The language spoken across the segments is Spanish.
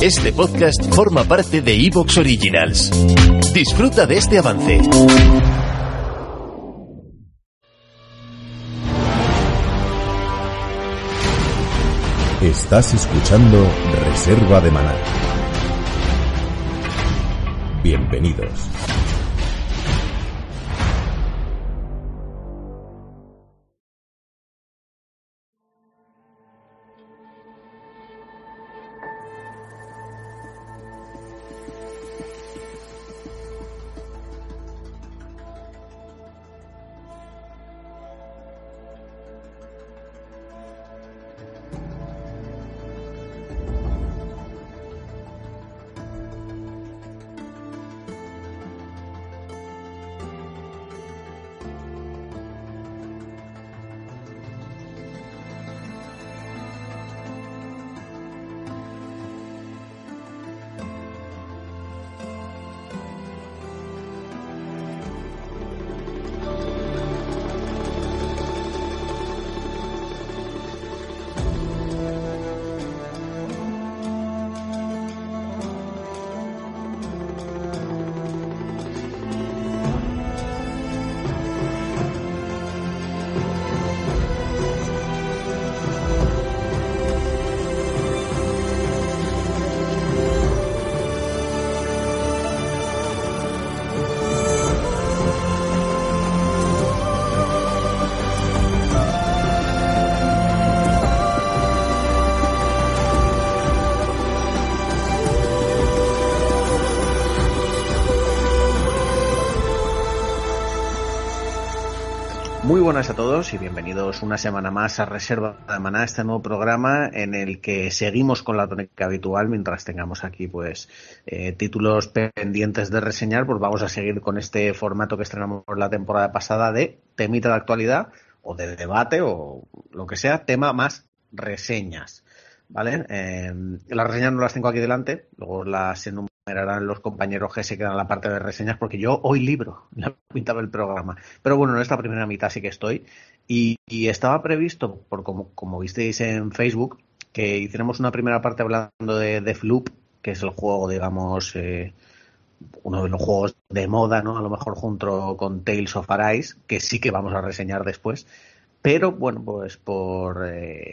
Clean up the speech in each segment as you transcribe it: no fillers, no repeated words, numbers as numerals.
Este podcast forma parte de Evox Originals. Disfruta de este avance. Estás escuchando Reserva de Maná. Bienvenidos. Muy buenas a todos y bienvenidos una semana más a Reserva de Maná, este nuevo programa en el que seguimos con la tónica habitual mientras tengamos aquí títulos pendientes de reseñar. Pues vamos a seguir con este formato que estrenamos la temporada pasada de temita de actualidad o de debate o lo que sea, tema más reseñas, ¿vale? Las reseñas no las tengo aquí delante, luego las enumerarán los compañeros que se quedan en la parte de reseñas, porque yo hoy libro la mitad del programa. Pero bueno, en esta primera mitad sí que estoy. Y estaba previsto, como visteis en Facebook, que hiciéramos una primera parte hablando de Deathloop, que es el juego, digamos, uno de los juegos de moda, ¿no? A lo mejor junto con Tales of Arise, que sí que vamos a reseñar después. Pero bueno, pues por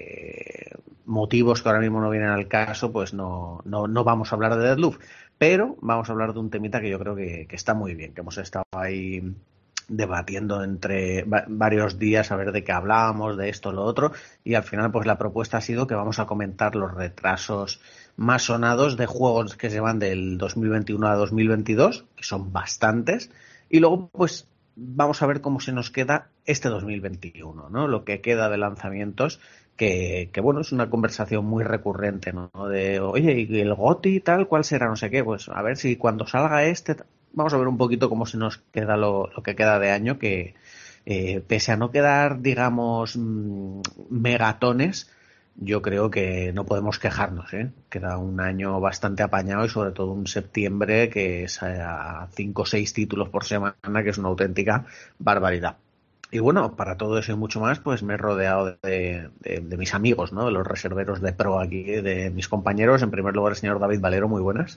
motivos que ahora mismo no vienen al caso, pues no vamos a hablar de Deathloop. Pero vamos a hablar de un temita que yo creo que está muy bien, que hemos estado ahí debatiendo entre varios días a ver de qué hablábamos, de esto, lo otro, y al final pues la propuesta ha sido que vamos a comentar los retrasos más sonados de juegos que se van del 2021 a 2022, que son bastantes, y luego pues vamos a ver cómo se nos queda este 2021, ¿no? Lo que queda de lanzamientos, que bueno, es una conversación muy recurrente, ¿no? De, oye, ¿y el GOTY y tal? ¿Cuál será? No sé qué. Pues a ver si cuando salga vamos a ver un poquito cómo se nos queda lo que queda de año, que pese a no quedar, digamos, megatones, yo creo que no podemos quejarnos, ¿eh? Queda un año bastante apañado y sobre todo un septiembre que es a 5 o 6 títulos por semana, que es una auténtica barbaridad. Y bueno, para todo eso y mucho más, pues me he rodeado de mis amigos, ¿no? De los reserveros de pro aquí, de mis compañeros. En primer lugar, el señor David Valero, muy buenas.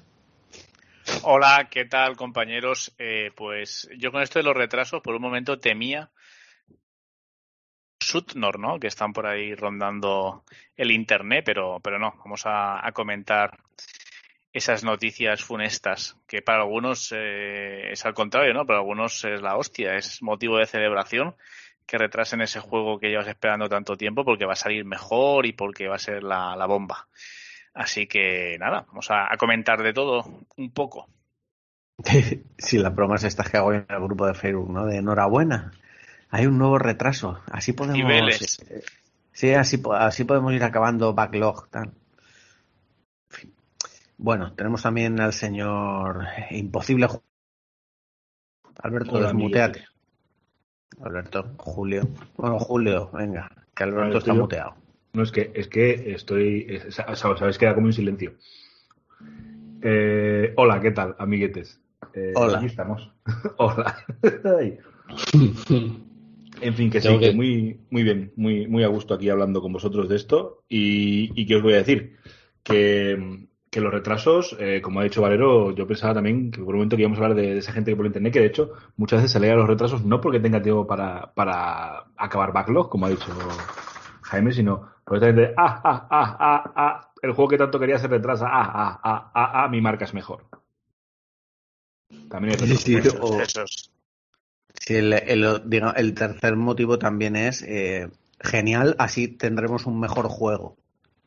Hola, ¿qué tal, compañeros? Pues yo con esto de los retrasos, por un momento temía Sutnor, ¿no? Que están por ahí rondando el internet, pero no. Vamos a comentar esas noticias funestas, que para algunos es al contrario, ¿no? Para algunos es la hostia, es motivo de celebración que retrasen ese juego que llevas esperando tanto tiempo porque va a salir mejor y porque va a ser la bomba. Así que nada, vamos a comentar de todo un poco. Sí, las bromas estas que hago en el grupo de Facebook, ¿no? De enhorabuena, hay un nuevo retraso. Así podemos... Niveles. Sí, así podemos ir acabando backlog, tal. En fin. Bueno, tenemos también al señor Imposible Alberto, desmuteate. Alberto, Julio. Bueno, Julio, venga, que Alberto está muteado. No, es que estoy... Sabes que era como un silencio. Hola, ¿qué tal, amiguetes? Hola. Aquí estamos. Hola. En fin, que sí, que muy bien, muy a gusto aquí hablando con vosotros de esto. Y ¿qué os voy a decir? Que que los retrasos, como ha dicho Valero, yo pensaba también que por un momento que íbamos a hablar de esa gente que por internet, que de hecho muchas veces se alega los retrasos no porque tenga tiempo para acabar backlog, como ha dicho Jaime, sino porque esta gente, el juego que tanto quería se retrasa, mi marca es mejor. También es el tercer motivo también es genial, así tendremos un mejor juego.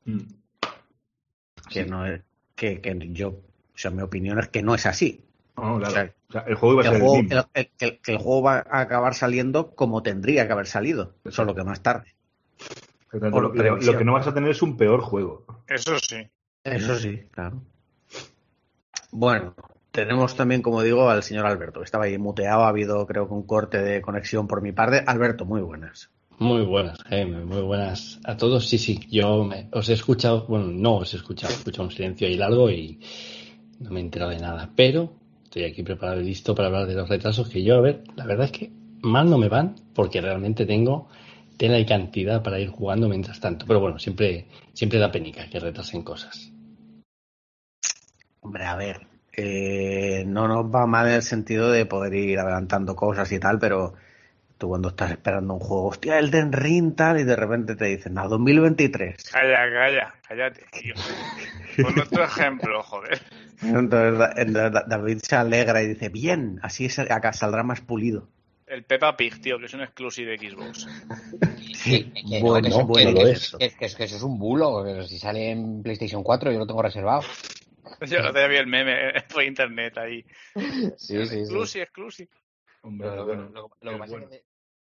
Que no es que yo, o sea, mi opinión es que no es así. No, claro. O sea, el juego iba a ser el mismo. El juego va a acabar saliendo como tendría que haber salido, solo que más tarde. Lo que no vas a tener es un peor juego. Eso sí. Eso sí, claro. Bueno, tenemos también, como digo, al señor Alberto, que estaba ahí muteado, ha habido creo que un corte de conexión por mi parte. Alberto, muy buenas. Muy buenas, Jaime, muy buenas a todos. Sí, yo os he escuchado, bueno, no os he escuchado un silencio ahí largo y no me he enterado de nada, pero estoy aquí preparado y listo para hablar de los retrasos que yo, a ver, la verdad es que mal no me van porque realmente tengo tela y cantidad para ir jugando mientras tanto, pero bueno, siempre da penica que retrasen cosas. Hombre, a ver, no nos va mal en el sentido de poder ir adelantando cosas y tal, pero tú cuando estás esperando un juego, hostia, Elden Ring tal, y de repente te dicen, no, 2023. Cállate, tío. Pon otro ejemplo, joder. Entonces David se alegra y dice, bien, así acá saldrá más pulido. El Peppa Pig, tío, que es un exclusive de Xbox. Sí, bueno, que eso es un bulo. Si sale en PlayStation 4 yo lo tengo reservado. Yo no te vi el meme por internet ahí. Sí. Exclusive. Hombre, lo que pasa es que...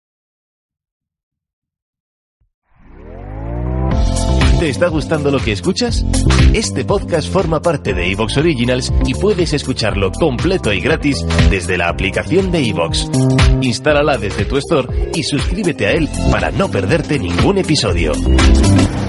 ¿Te está gustando lo que escuchas? Este podcast forma parte de iVoox Originals y puedes escucharlo completo y gratis desde la aplicación de iVoox. Instálala desde tu store y suscríbete a él para no perderte ningún episodio.